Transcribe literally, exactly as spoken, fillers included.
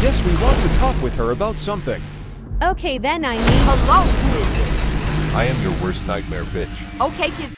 guess we want to talk with her about something. Okay then, I mean. Hello, who is this? I am your worst nightmare, bitch. Okay, kids,